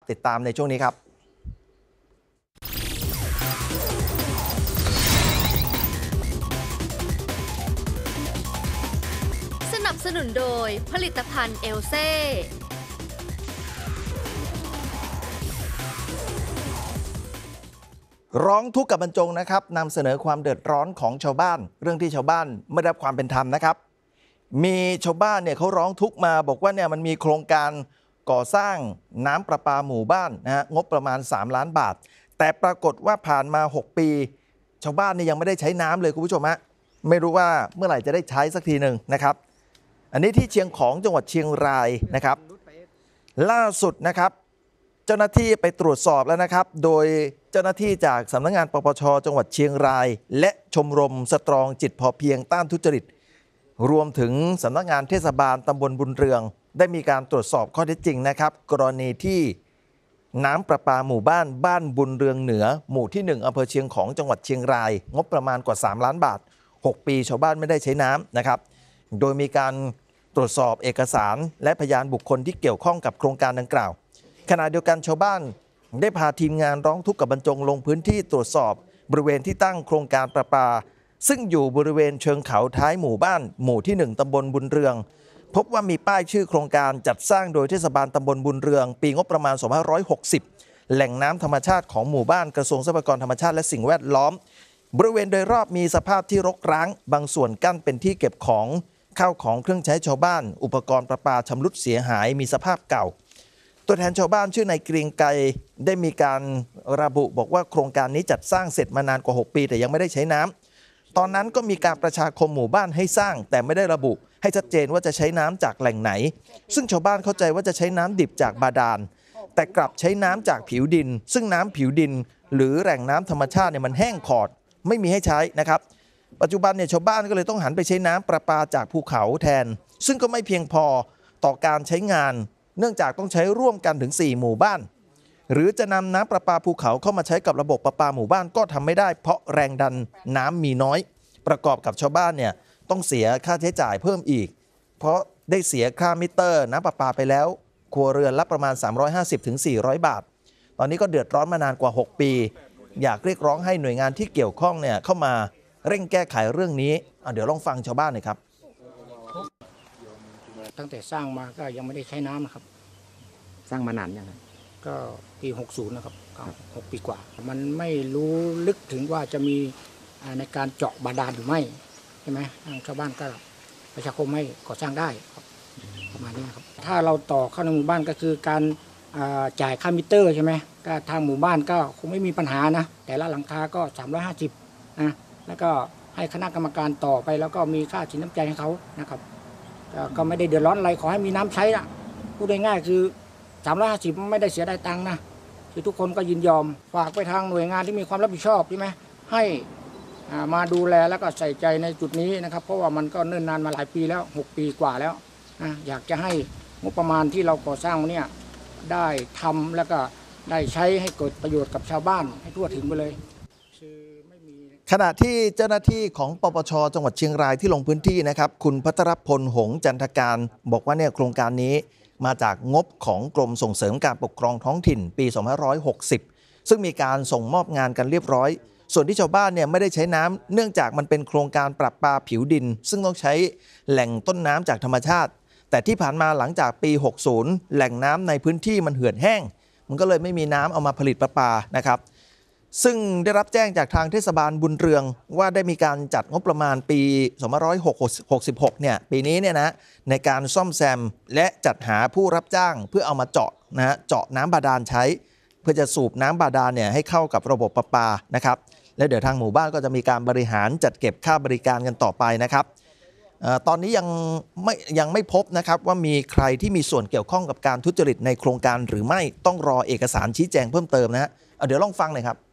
ติดตามในช่วงนี้ครับสนับสนุนโดยผลิตภัณฑ์เอลเซ่ร้องทุกข์กับบรรจงนะครับนำเสนอความเดือดร้อนของชาวบ้านเรื่องที่ชาวบ้านไม่ได้รับความเป็นธรรมนะครับมีชาวบ้านเนี่ยเขาร้องทุกข์มาบอกว่าเนี่ยมันมีโครงการก่อสร้างน้ำประปาหมู่บ้านนะฮะงบประมาณ3 ล้านบาทแต่ปรากฏว่าผ่านมา6 ปีชาวบ้านเนี่ยยังไม่ได้ใช้น้ำเลยคุณผู้ชมฮะไม่รู้ว่าเมื่อไหร่จะได้ใช้สักทีหนึ่งนะครับอันนี้ที่เชียงของจังหวัดเชียงรายนะครับล่าสุดนะครับเจ้าหน้าที่ไปตรวจสอบแล้วนะครับโดยเจ้าหน้าที่จากสำนักงานปปช.จังหวัดเชียงรายและชมรมสตรองจิตพอเพียงต้านทุจริตรวมถึงสำนักงานเทศบาลตำบลบุญเรืองได้มีการตรวจสอบข้อเท็จจริงนะครับกรณีที่น้ำประปาหมู่บ้านบุญเรืองเหนือหมู่ที่1อำเภอเชียงของจังหวัดเชียงรายงบประมาณกว่า3 ล้านบาท6 ปีชาวบ้านไม่ได้ใช้น้ำนะครับโดยมีการตรวจสอบเอกสารและพยานบุคคลที่เกี่ยวข้องกับโครงการดังกล่าวขณะเดียวกันชาวบ้านได้พาทีมงานร้องทุกข์กับบรรจงลงพื้นที่ตรวจสอบบริเวณที่ตั้งโครงการประปาซึ่งอยู่บริเวณเชิงเขาท้ายหมู่บ้านหมู่ที่1ตำบลบุญเรืองพบว่ามีป้ายชื่อโครงการจัดสร้างโดยเทศบาลตำบลบุญเรืองปีงบประมาณ2560แหล่งน้ำธรรมชาติของหมู่บ้านกระทรวงทรัพยากรธรรมชาติและสิ่งแวดล้อมบริเวณโดยรอบมีสภาพที่รกร้างบางส่วนกั้นเป็นที่เก็บของข้าวของเครื่องใช้ชาวบ้านอุปกรณ์ประปาชำรุดเสียหายมีสภาพเก่าตัวแทนชาวบ้านชื่อนายเกรียงไกรได้มีการระบุบอกว่าโครงการนี้จัดสร้างเสร็จมานานกว่า6 ปีแต่ยังไม่ได้ใช้น้ำตอนนั้นก็มีการประชาคมหมู่บ้านให้สร้างแต่ไม่ได้ระบุให้ชัดเจนว่าจะใช้น้ำจากแหล่งไหนซึ่งชาวบ้านเข้าใจว่าจะใช้น้ำดิบจากบาดาลแต่กลับใช้น้ำจากผิวดินซึ่งน้ำผิวดินหรือแหล่งน้ำธรรมชาติเนี่ยมันแห้งขอดไม่มีให้ใช้นะครับปัจจุบันเนี่ยชาวบ้านก็เลยต้องหันไปใช้น้ำประปาจากภูเขาแทนซึ่งก็ไม่เพียงพอต่อการใช้งานเนื่องจากต้องใช้ร่วมกันถึง4 หมู่บ้านหรือจะนำน้ำประปาภูเขาเข้ามาใช้กับระบบประปาหมู่บ้านก็ทำไม่ได้เพราะแรงดันน้ำมีน้อยประกอบกับชาวบ้านเนี่ยต้องเสียค่าใช้จ่ายเพิ่มอีกเพราะได้เสียค่ามิเตอร์น้ำประปาไปแล้วครัวเรือนละประมาณ350-400 บาทตอนนี้ก็เดือดร้อนมานานกว่า6 ปีอยากเรียกร้องให้หน่วยงานที่เกี่ยวข้องเนี่ยเข้ามาเร่งแก้ไขเรื่องนี้เดี๋ยวลองฟังชาวบ้านหน่อยครับตั้งแต่สร้างมาก็ยังไม่ได้ใช้น้ำนะครับสร้างมานานยังไงก็ปี60นะครับ6 ปีกว่ามันไม่รู้ลึกถึงว่าจะมีในการเจาะบาดาลหรือไม่ใช่ไหมทางชาวบ้านก็ประชาคมให้ก่อสร้างได้ครับประมาณนี้ครับถ้าเราต่อเข้าในหมู่บ้านก็คือการจ่ายค่ามิเตอร์ใช่ไหมก็ทางหมู่บ้านก็คงไม่มีปัญหานะแต่ละหลังคาก็350นะแล้วก็ให้คณะกรรมการต่อไปแล้วก็มีค่าสินน้ำใจให้เขานะครับก็ไม่ได้เดือดร้อนอะไรขอให้มีน้ำใช้นะพูดง่ายๆคือ350ไม่ได้เสียดายตังค์นะคือทุกคนก็ยินยอมฝากไปทางหน่วยงานที่มีความรับผิดชอบใช่ไหมให้มาดูแลแล้วก็ใส่ใจในจุดนี้นะครับเพราะว่ามันก็เนิ่นนานมาหลายปีแล้ว6 ปีกว่าแล้วอยากจะให้งบประมาณที่เราก่อสร้างเนี่ยได้ทำแล้วก็ได้ใช้ให้เกิดประโยชน์กับชาวบ้านให้ทั่วถึงไปเลยขณะที่เจ้าหน้าที่ของปปช.จังหวัดเชียงรายที่ลงพื้นที่นะครับคุณภัทรพล หงส์จันทการบอกว่าเนี่ยโครงการนี้มาจากงบของกรมส่งเสริมการปกครองท้องถิ่นปี2560ซึ่งมีการส่งมอบงานกันเรียบร้อยส่วนที่ชาวบ้านเนี่ยไม่ได้ใช้น้ำเนื่องจากมันเป็นโครงการปรับปาผิวดินซึ่งต้องใช้แหล่งต้นน้ำจากธรรมชาติแต่ที่ผ่านมาหลังจากปี60แหล่งน้ำในพื้นที่มันเหือดแห้งมันก็เลยไม่มีน้ำเอามาผลิตประปานะครับซึ่งได้รับแจ้งจากทางเทศบาลบุญเรืองว่าได้มีการจัดงบประมาณปี2566เนี่ยปีนี้เนี่ยนะในการซ่อมแซมและจัดหาผู้รับจ้างเพื่อเอามาเจาะเจาะน้ำบาดาลใช้เพื่อจะสูบน้ำบาดาลเนี่ยให้เข้ากับระบบประปานะครับและเดี๋ยวทางหมู่บ้านก็จะมีการบริหารจัดเก็บค่าบริการกันต่อไปนะครับตอนนี้ยังไม่พบนะครับว่ามีใครที่มีส่วนเกี่ยวข้องกับการทุจริตในโครงการหรือไม่ต้องรอเอกสารชี้แจงเพิ่มเติมนะฮะเดี๋ยวลองฟังหน่อยครับ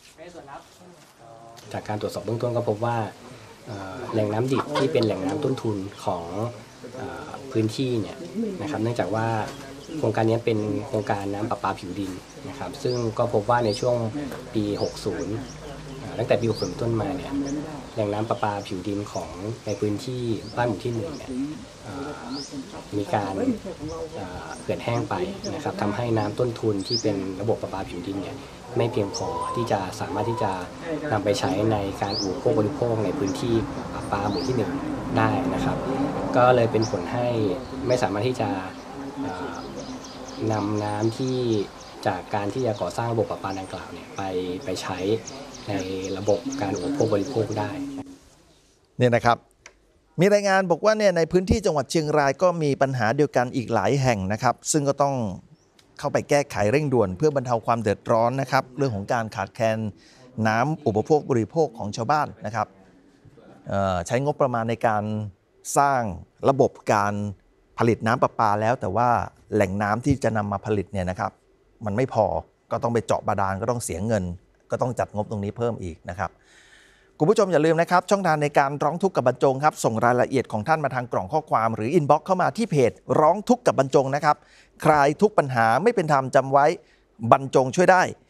จากการตรวจสอบเบื้องต้นก็พบว่าแหล่งน้ำดิบที่เป็นแหล่งน้ำต้นทุนของพื้นที่เนี่ยนะครับเนื่องจากว่าโครงการนี้เป็นโครงการน้ำประปาผิวดินนะครับซึ่งก็พบว่าในช่วงปี60 ตั้งแต่ปี60เป็นต้นมาเนี่ยแหล่งน้ำประปาผิวดินของในพื้นที่บ้านหมู่ที่1เนี่ยมีการเหือดแห้งไปนะครับทำให้น้ำต้นทุนที่เป็นระบบประปาผิวดินเนี่ยไม่เพียงพอที่จะสามารถที่จะนำไปใช้ในการอุปโภคบริโภคในพื้นที่ประปาหมู่ที่1ได้นะครับก็เลยเป็นผลให้ไม่สามารถที่จะนำน้ำที่จากการที่จะก่อสร้างระบบประปาดังกล่าวเนี่ยไปใช้ในระบบการอุปโภคบริโภคได้เนี่ยนะครับมีรายงานบอกว่าเนี่ยในพื้นที่จังหวัดเชียงรายก็มีปัญหาเดียวกันอีกหลายแห่งนะครับซึ่งก็ต้องเข้าไปแก้ไขเร่งด่วนเพื่อบรรเทาความเดือดร้อนนะครับเรื่องของการขาดแคลนน้ำอุปโภคบริโภคของชาวบ้านนะครับใช้งบประมาณในการสร้างระบบการผลิตน้ำประปาแล้วแต่ว่าแหล่งน้ำที่จะนำมาผลิตเนี่ยนะครับมันไม่พอก็ต้องไปเจาะบาดาลก็ต้องเสียเงินก็ต้องจัดงบตรงนี้เพิ่มอีกนะครับคุณผู้ชมอย่าลืมนะครับช่องทางในการร้องทุกข์กับบรรจงครับส่งรายละเอียดของท่านมาทางกล่องข้อความหรืออินบ็อกซ์เข้ามาที่เพจร้องทุกข์กับบรรจงนะครับคลายทุกปัญหาไม่เป็นธรรมจำไว้บรรจงช่วยได้